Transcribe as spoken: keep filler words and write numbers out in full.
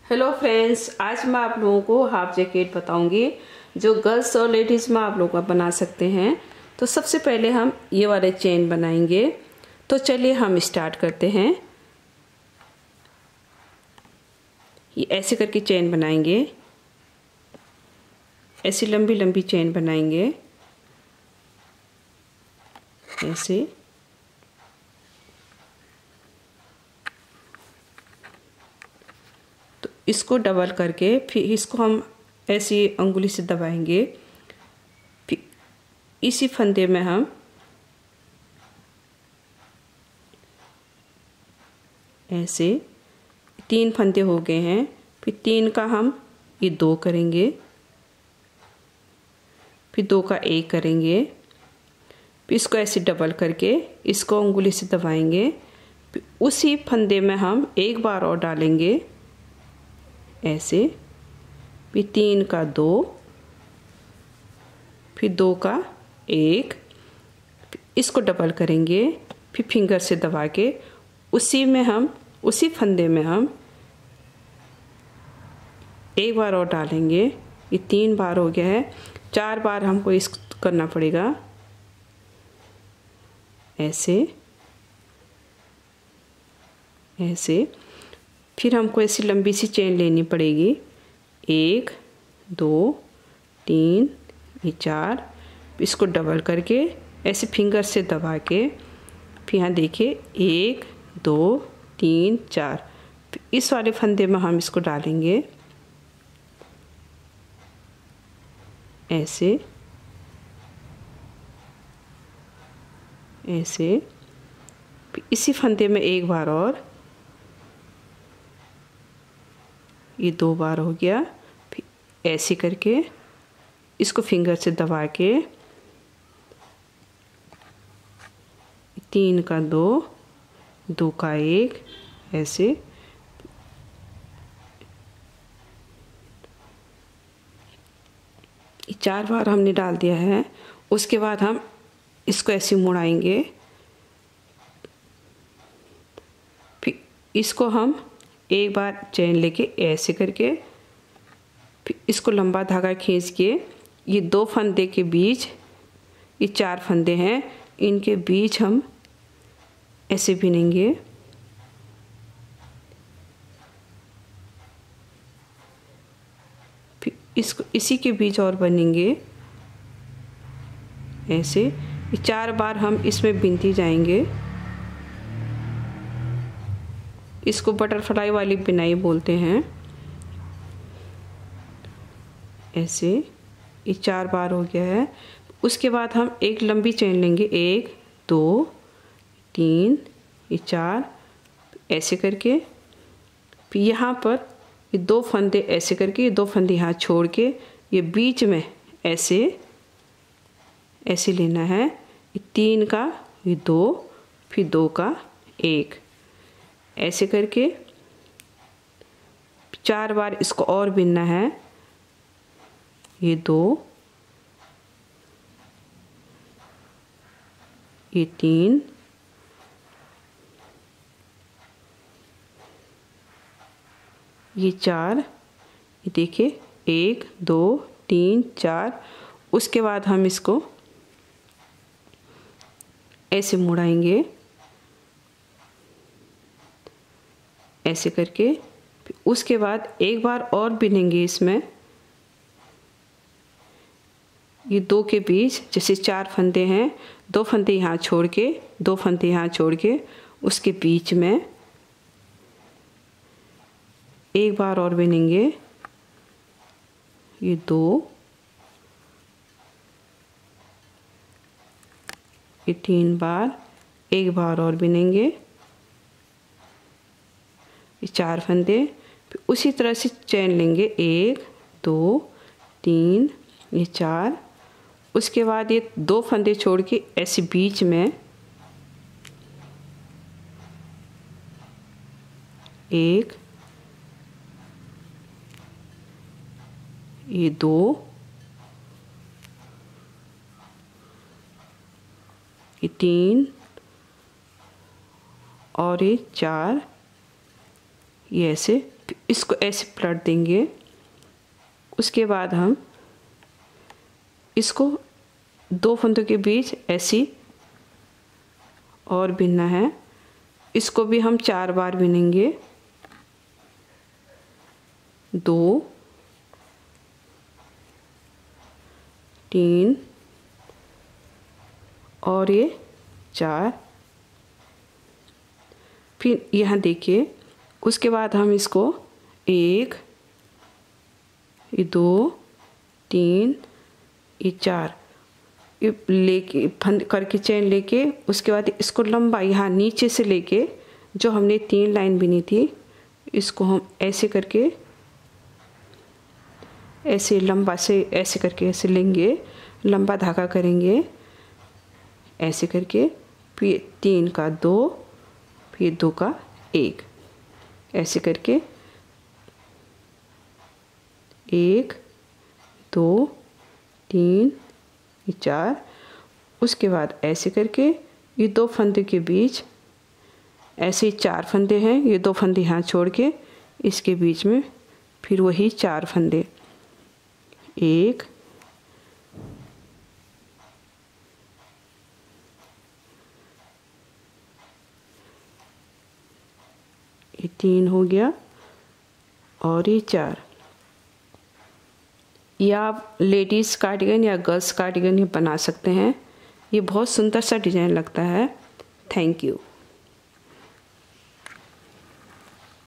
Hello friends, आज मैं आप लोगों को हाफ जैकेट बताऊंगी जो गर्ल्स और लेडीज़ में आप लोग बना सकते हैं। तो सबसे पहले हम ये वाले चेन बनाएंगे। तो चलिए हम स्टार्ट करते हैं। ये ऐसे करके चेन बनाएंगे, ऐसी लंबी लंबी चेन बनाएंगे ऐसे। तो इसको डबल करके फिर इसको हम ऐसी अंगुली से दबाएंगे। फिर इसी फंदे में हम ऐसे तीन फंदे हो गए हैं। फिर तीन का हम ये दो करेंगे, फिर दो का एक करेंगे। फिर इसको ऐसे डबल करके इसको अंगुली से दबाएंगे। फिर उसी फंदे में हम एक बार और डालेंगे ऐसे। फिर तीन का दो, फिर दो का एक, इसको डबल करेंगे। फिर फिंगर से दबा के उसी में हम उसी फंदे में हम एक बार और डालेंगे। ये तीन बार हो गया है, चार बार हमको इस करना पड़ेगा ऐसे ऐसे। फिर हमको ऐसी लंबी सी चेन लेनी पड़ेगी, एक दो तीन ये चार। इसको डबल करके ऐसे फिंगर से दबा के फिर यहाँ देखिए एक दो तीन चार। इस वाले फंदे में हम इसको डालेंगे ऐसे ऐसे। इसी फंदे में एक बार और, ये दो बार हो गया। फिर ऐसे करके इसको फिंगर से दबा के तीन का दो, दो का एक ऐसे। चार बार हमने डाल दिया है। उसके बाद हम इसको ऐसे मुड़ाएंगे। फिर इसको हम एक बार चेन लेके ऐसे करके फिर इसको लंबा धागा खींच के ये दो फंदे के बीच, ये चार फंदे हैं, इनके बीच हम ऐसे बिनेंगे। फिर इसको इसी के बीच और बनेंगे ऐसे। ये चार बार हम इसमें बिनती जाएंगे। इसको बटरफ्लाई वाली बिनाई बोलते हैं ऐसे। ये चार बार हो गया है। उसके बाद हम एक लंबी चेन लेंगे, एक दो तीन ये चार ऐसे करके। फिर यहाँ पर ये दो फंदे ऐसे करके, ये दो फंदे यहाँ छोड़ के ये बीच में ऐसे ऐसे लेना है। ये तीन का ये दो, फिर दो का एक ऐसे करके चार बार इसको और बिनना है। ये दो, ये तीन, ये चार, ये देखिए एक दो तीन चार। उसके बाद हम इसको ऐसे मुड़ाएंगे ऐसे करके। उसके बाद एक बार और बिनेंगे इसमें, ये दो के बीच जैसे चार फंदे हैं, दो फंदे यहाँ छोड़ के, दो फंदे यहाँ छोड़ के उसके बीच में एक बार और बिनेंगे। ये दो, ये तीन बार, एक बार और बिनेंगे, ये चार फंदे। फिर उसी तरह से चेन लेंगे, एक दो तीन ये चार। उसके बाद ये दो फंदे छोड़ के ऐसे बीच में एक, ये दो, ये तीन और ये चार, ये ऐसे इसको ऐसे पलट देंगे। उसके बाद हम इसको दो फंदों के बीच ऐसी और बिनना है। इसको भी हम चार बार बिनेंगे, दो, तीन और ये चार। फिर यहाँ देखिए, उसके बाद हम इसको एक, ये दो, तीन, ये चार, ये लेके फंद करके चेन लेके उसके बाद इसको लंबा यहाँ नीचे से लेके जो हमने तीन लाइन बिनी थी इसको हम ऐसे करके ऐसे लंबा से ऐसे करके ऐसे लेंगे, लंबा धागा करेंगे ऐसे करके, फिर तीन का दो, फिर दो का एक, ऐसे करके एक, दो, तीन, चार। उसके बाद ऐसे करके ये दो फंदे के बीच ऐसे चार फंदे हैं, ये दो फंदे यहाँ छोड़ के इसके बीच में फिर वही चार फंदे, एक, ये तीन हो गया और ये चार। या आप लेडीज़ कार्डिगन या गर्ल्स कार्डिगन ये बना सकते हैं। ये बहुत सुंदर सा डिज़ाइन लगता है। Thank you.